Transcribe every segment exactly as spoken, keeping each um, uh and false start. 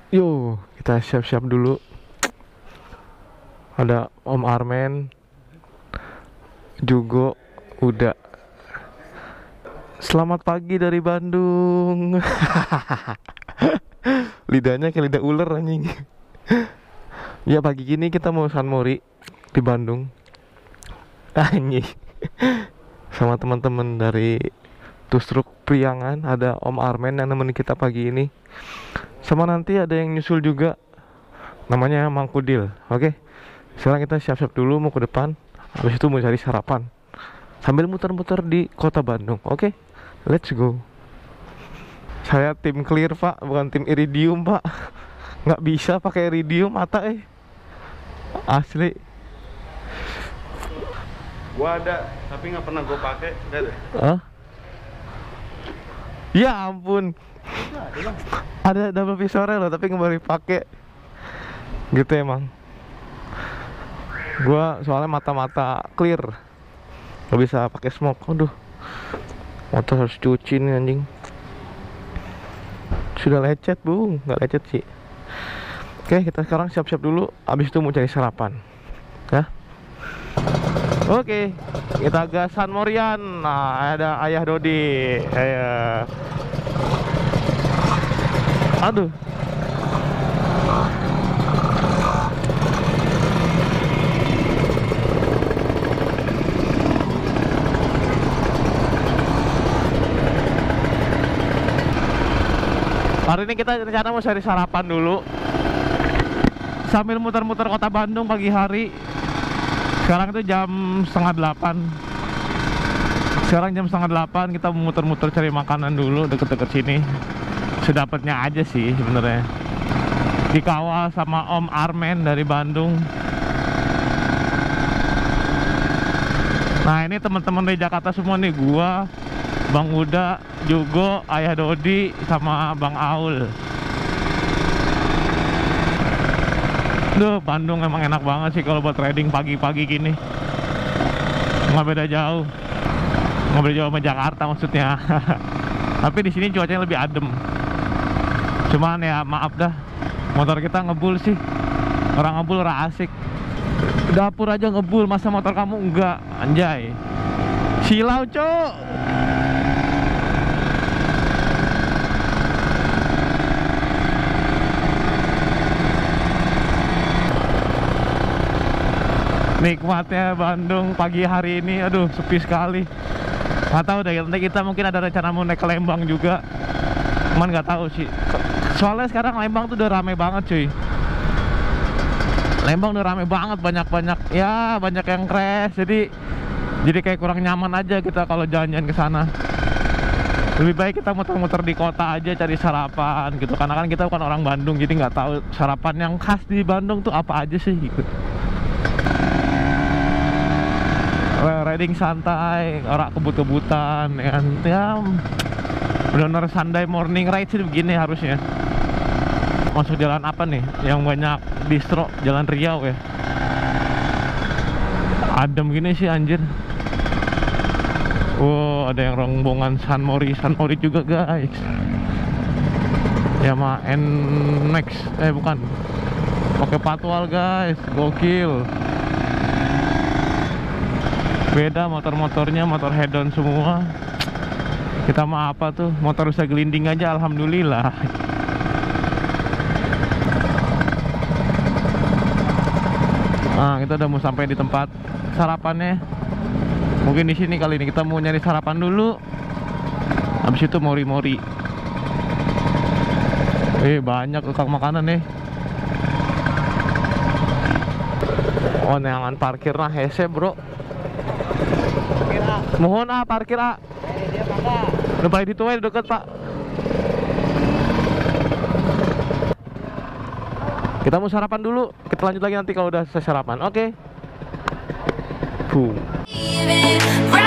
Yuk, kita siap-siap dulu. Ada Om Armen, Jugo, udah. Selamat pagi dari Bandung. Lidahnya kayak lidah ular anjing. Ya pagi gini kita mau San Mori di Bandung. Anjing. Sama teman-teman dari Tusruk Priangan, ada Om Armen yang nemenin kita pagi ini. Sama nanti ada yang nyusul juga, namanya Mang Kudil. Oke, sekarang kita siap-siap dulu mau ke depan. Habis itu mau cari sarapan sambil muter-muter di kota Bandung. Oke, let's go. Saya tim clear pak, bukan tim iridium pak. Nggak bisa pakai iridium mata eh. Asli. Gua ada, tapi nggak pernah gua pakai. Nggak ada. Hah? Ya ampun. Ada double visornya loh, tapi nggak boleh pakai. Gitu emang. Gua soalnya mata-mata clear, nggak bisa pakai smoke. Aduh, motor harus cuci nih anjing. Sudah lecet bung, nggak lecet sih. Oke, kita sekarang siap-siap dulu. Abis itu mau cari sarapan, ya. Oke, kita ke San Morian. Nah, ada Ayah Dodi. Ayah. Aduh. Hari ini kita rencana mau cari sarapan dulu sambil muter-muter kota Bandung pagi hari. Sekarang itu jam setengah delapan. Sekarang jam setengah delapan kita muter-muter cari makanan dulu deket-deket sini. Sedapatnya aja sih sebenarnya. Dikawal sama Om Armen dari Bandung. Nah ini teman-teman dari Jakarta semua nih, gua, Bang Uda, Jugo, Ayah Dodi, sama Bang Aul. Duh, Bandung emang enak banget sih kalau buat riding pagi-pagi gini. Nggak beda jauh, nggak beda jauh sama Jakarta maksudnya. Tapi di sini cuacanya lebih adem. Cuman ya maaf dah, motor kita ngebul sih. Orang ngebul ora asik. Dapur aja ngebul, masa motor kamu enggak? Anjay, silau cok. Nikmatnya Bandung pagi hari ini, aduh sepi sekali. Nggak tahu deh, nanti kita mungkin ada rencana mau naik ke Lembang juga. Cuman nggak tahu sih. Soalnya sekarang Lembang tuh udah rame banget cuy. Lembang udah rame banget, banyak-banyak ya, banyak yang crash. Jadi jadi kayak kurang nyaman aja kita kalau jalan-jalan ke sana. Lebih baik kita muter-muter di kota aja cari sarapan gitu. Karena kan kita bukan orang Bandung, jadi nggak tahu sarapan yang khas di Bandung tuh apa aja sih gitu. Riding santai, orang kebut-kebutan, ya, ya benar-benar Sunday morning ride sih begini harusnya. Masuk jalan apa nih? Yang banyak distro, Jalan Riau ya. Adem gini sih anjir. Wow, ada yang rombongan San Mori, San Mori juga guys. Yamaha N Max, eh bukan, pakai patwal guys, gokil. Beda motor-motornya, motor head-on semua. Kita mah apa tuh, motor bisa gelinding aja alhamdulillah. Nah, kita udah mau sampai di tempat sarapannya. Mungkin di sini kali ini kita mau nyari sarapan dulu. Habis itu mori-mori. Eh, banyak tukang makanan nih. Oh, neangan parkir nah hese, bro. Mohon ah parkir ah. Eh, dia mangga. Udah di tuai deket pak. Kita mau sarapan dulu. Kita lanjut lagi nanti kalau udah selesai sarapan. Oke. Okay.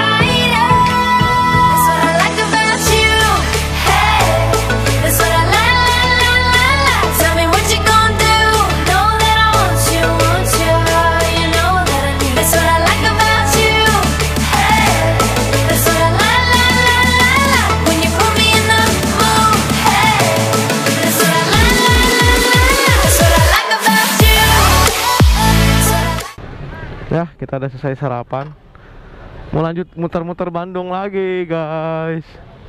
Ya, kita udah selesai sarapan. Mau lanjut muter-muter Bandung lagi, guys.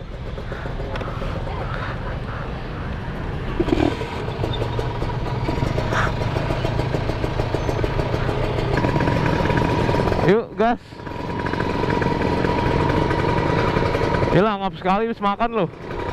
Yuk, gas. Gila, ngap sekali habis makan loh.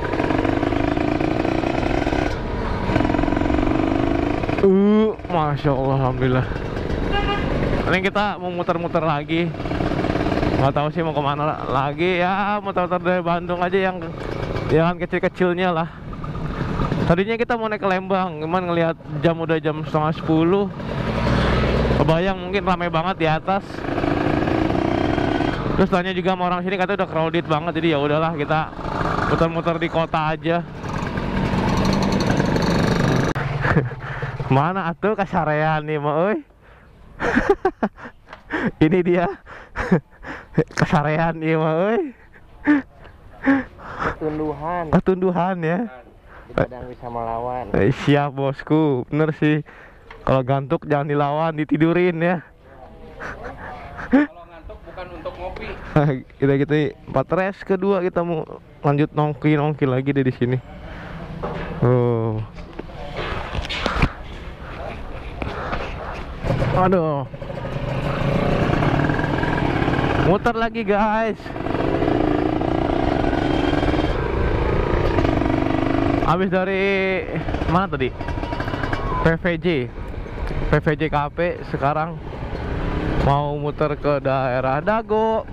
Uh, Masya Allah, Alhamdulillah. Ini kita mau muter-muter lagi. Nggak tahu sih mau kemana lagi. Ya muter-muter dari Bandung aja, yang jalan kecil-kecilnya lah. Tadinya kita mau naik ke Lembang, cuman ngelihat jam udah jam setengah sepuluh. Kebayang mungkin ramai banget di atas. Terus tanya juga sama orang sini, katanya udah crowded banget. Jadi ya udahlah, kita muter-muter di kota aja. Mana atuh kasarean nih mah euy. Ini dia. Kasarean ieu mah euy. Tunduhan. Ketunduhan ya. Kadang bisa melawan. Eh, siap bosku, bener sih. Kalau ngantuk jangan dilawan, ditidurin ya. Kalau ngantuk bukan untuk ngopi. Kita gitu empat race kedua, kita mau lanjut nongki nongki lagi deh di sini. Oh. Aduh. Muter lagi guys. Habis dari mana tadi? P V J P V J Cafe. Sekarang mau muter ke daerah Dago.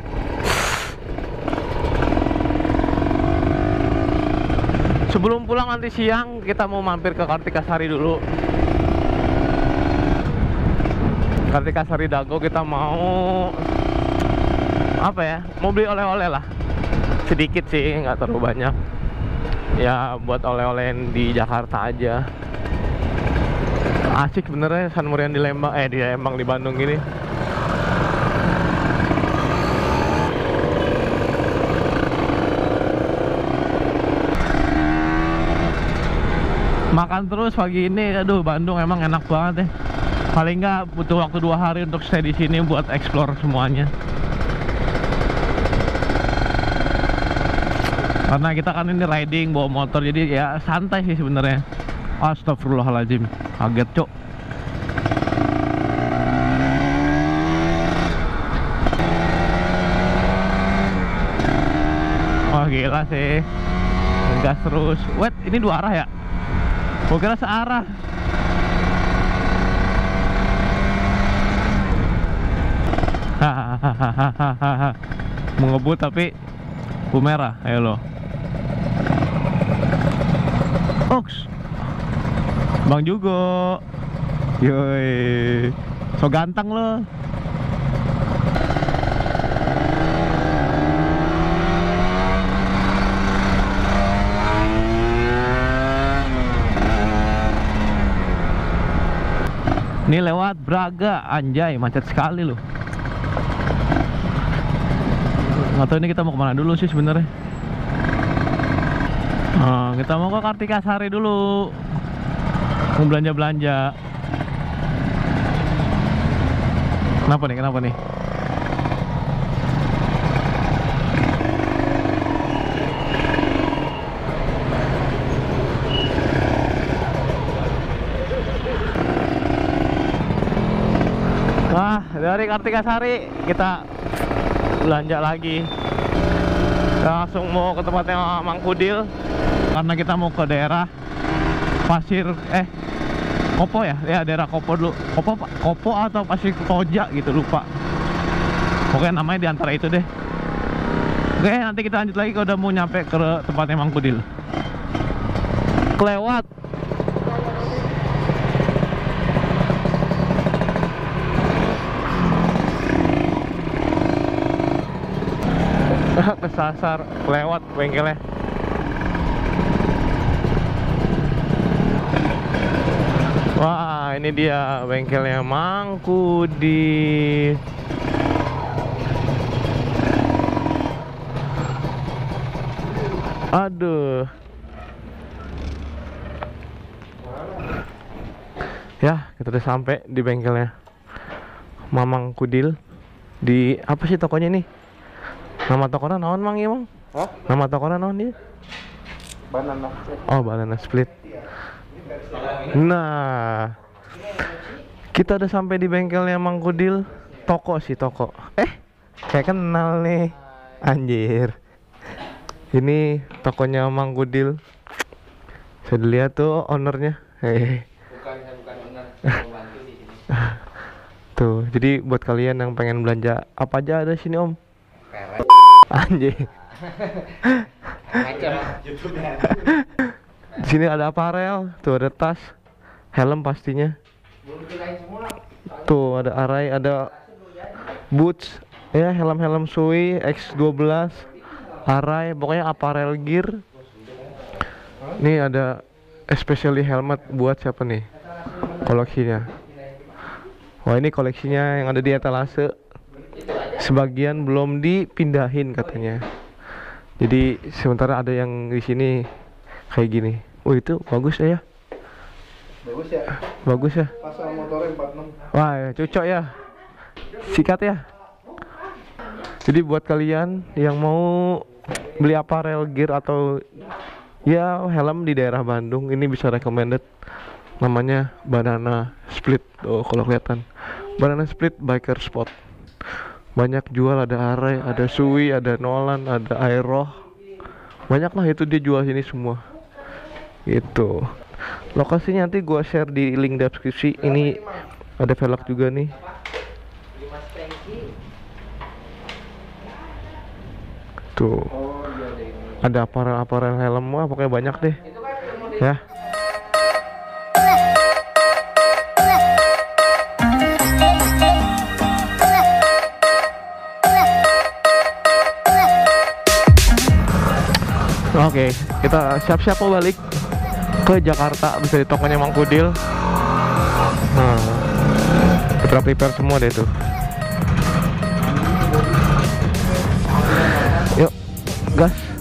Sebelum pulang nanti siang, kita mau mampir ke Kartikasari dulu. Kartikasari Dago, kita mau apa ya, mau beli oleh-oleh lah. Sedikit sih, nggak terlalu banyak. Ya buat oleh-oleh di Jakarta aja. Asik benernya San Morian di Lembang, eh di Lembang, di Bandung gini. Makan terus pagi ini, aduh Bandung emang enak banget ya. Paling nggak butuh waktu dua hari untuk stay di sini buat explore semuanya. Karena kita kan ini riding bawa motor, jadi ya santai sih sebenarnya. Astagfirullahaladzim, kaget cok. Wah gila sih, gas terus. Wait, ini dua arah ya? Gua kira searah. Hahaha. Mau ngebut tapi lampu merah, ayo lo. Oks, Bang Jugo, yoi, so ganteng lo. Ini lewat Braga, anjay, macet sekali loh. Nggak tahu ini kita mau kemana dulu sih sebenarnya. Nah, kita mau ke Kartikasari dulu, mau belanja-belanja. Kenapa nih? Kenapa nih? Wah, dari Kartikasari kita belanja lagi. Kita langsung mau ke tempatnya Mang Kudil, karena kita mau ke daerah Pasir eh Kopo ya, ya daerah Kopo dulu. Kopo Kopo atau Pasir Koja gitu, lupa. Pokoknya namanya di antara itu deh. Oke, nanti kita lanjut lagi kalau udah mau nyampe ke tempatnya Mang Kudil. Kelewat. Kesasar, lewat bengkelnya. Wah, ini dia bengkelnya Mang Kudil. Aduh. Ya, kita udah sampai di bengkelnya. Mamang Kudil. Di apa sih tokonya nih? Nama tokonya naon mang ya mang? Hah? Nama tokonya naon dia? Banana. Oh, Banana Split. Nah, kita udah sampai di bengkelnya Mang Kudil. Toko sih toko. Eh, kayak kenal nih. Anjir. Ini tokonya Mang Kudil. Saya lihat tuh ownernya. Hehehe. Bukan, saya bukan owner, saya pembantu di sini. Tuh, jadi buat kalian yang pengen belanja apa aja ada sini om. Keren. Anjir. Macam. Di sini ada aparel, tuh ada tas, helm pastinya. Tuh ada arai, ada boots, ya helm-helm Sui X dua belas, arai, pokoknya aparel gear. Nih ada especially helmet buat siapa nih? Koleksinya. Wah ini koleksinya yang ada di etalase. Sebagian belum dipindahin katanya. Jadi sementara ada yang di sini kayak gini. Oh itu bagus ya? Bagus ya. Bagus ya. Pasal motornya empat puluh enam. Wah ya, cocok ya. Sikat ya. Jadi buat kalian yang mau beli aparel gear atau ya helm di daerah Bandung, ini bisa recommended. Namanya Banana Split. Oh kalau kelihatan Banana Split Biker Spot. Banyak jual, ada Arai, ada Sui, ada Nolan, ada Aeroh. Banyak lah itu dia jual sini semua. Itu. Lokasinya nanti gua share di link deskripsi. Ini ada velg juga nih. Tuh. Ada aparel-aparel helm, wah pokoknya banyak deh. Ya. Oke, kita siap-siap mau balik ke Jakarta, bisa di tokonya Mang Kudil. Nah, kita prepare semua deh tuh. Yuk, gas.